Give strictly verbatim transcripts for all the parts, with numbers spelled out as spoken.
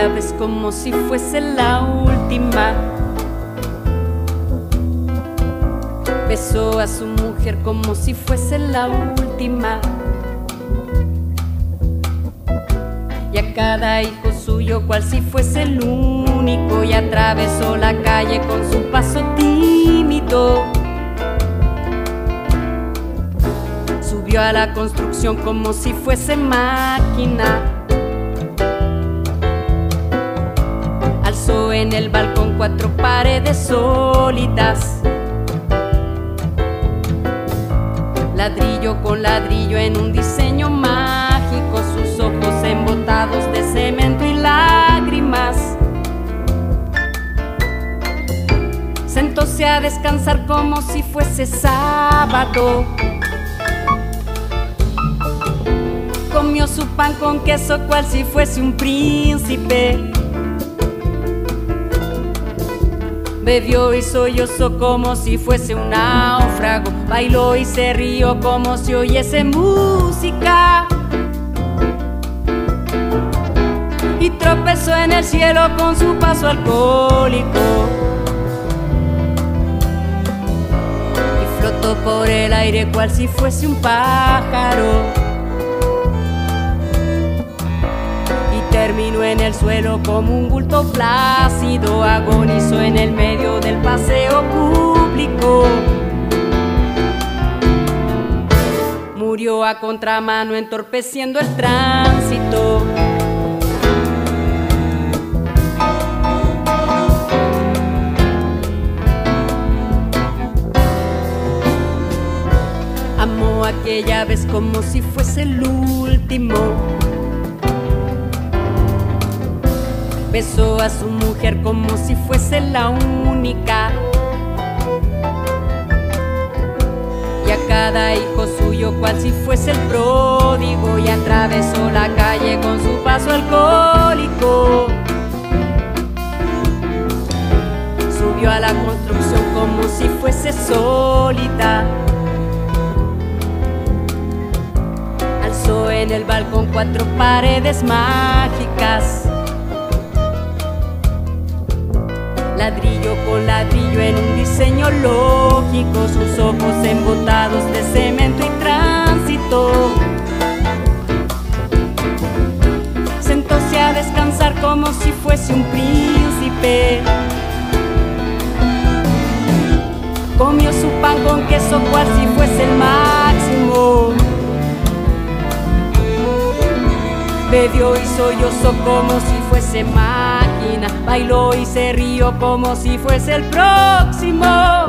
aquella vez como si fuese la última. Besó a su mujer como si fuese la última. Y a cada hijo suyo cual si fuese el único. Y atravesó la calle con su paso tímido. Subió a la construcción como si fuese máquina. Alzó en el balcón cuatro paredes sólidas. Ladrillo con ladrillo en un diseño mágico, sus ojos embotados de cemento y lágrimas. Sentóse a descansar como si fuese sábado. Comió su pan con queso cual si fuese un príncipe. Bebió y sollozó como si fuese un náufrago. Bailó y se rió como si oyese música. Y tropezó en el cielo con su paso alcohólico. Y flotó por el aire cual si fuese un pájaro. Terminó en el suelo como un bulto plácido. Agonizó en el medio del paseo público. Murió a contramano entorpeciendo el tránsito. Amó aquella vez como si fuese el último. Besó a su mujer como si fuese la única. Y a cada hijo suyo cual si fuese el pródigo. Y atravesó la calle con su paso alcohólico. Subió a la construcción como si fuese sólida. Alzó en el balcón cuatro paredes mágicas. Ladrillo con ladrillo en un diseño lógico, sus ojos embotados de cemento y tránsito. Sentóse a descansar como si fuese un príncipe. Comió su pan con queso cual si fuese el máximo. Bebió y sollozó como si fuese máquina. Bailó y se rió como si fuese el próximo.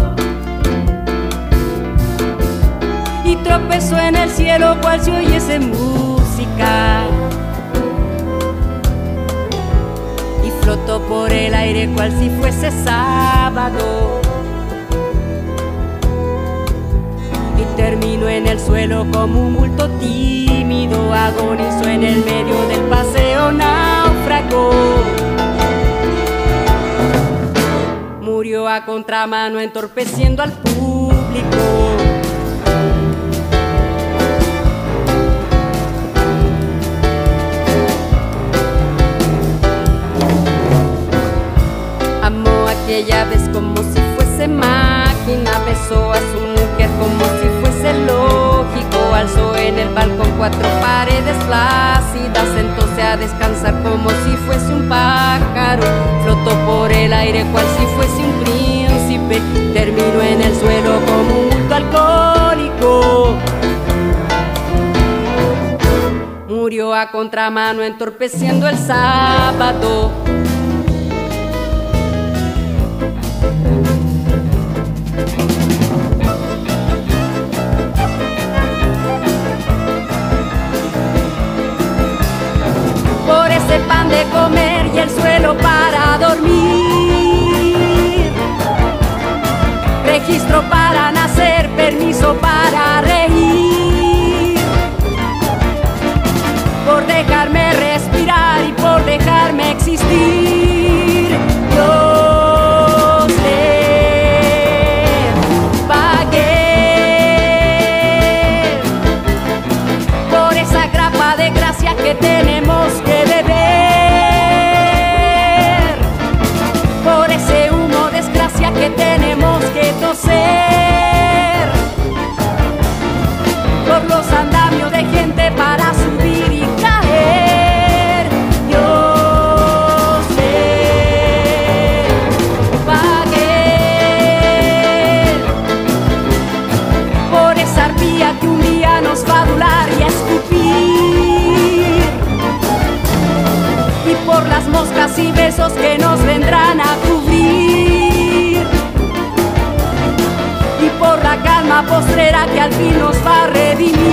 Y tropezó en el cielo cual si oyese música. Y flotó por el aire cual si fuese sábado. Y terminó en el suelo como un bulto tímido. Agonizó en el medio del paseo náufrago. Murió a contramano entorpeciendo al público. Amó aquella vez como si fuese máquina. Besó a su mujer como si fuese lógico. Alzó en el balcón cuatro paredes plácidas. Sentóse a descansar como si fuese un pájaro. Flotó por el aire cual si fuese un príncipe. Terminó en el suelo como un bulto alcohólico. Murió a contramano entorpeciendo el sábado. Por ese pan de comer y el suelo para dormir, registro para nacer, permiso para reír, por dejarme respirar y por dejarme existir. que nos vendrán a cubrir, y por la calma postrera que al fin nos va a redimir.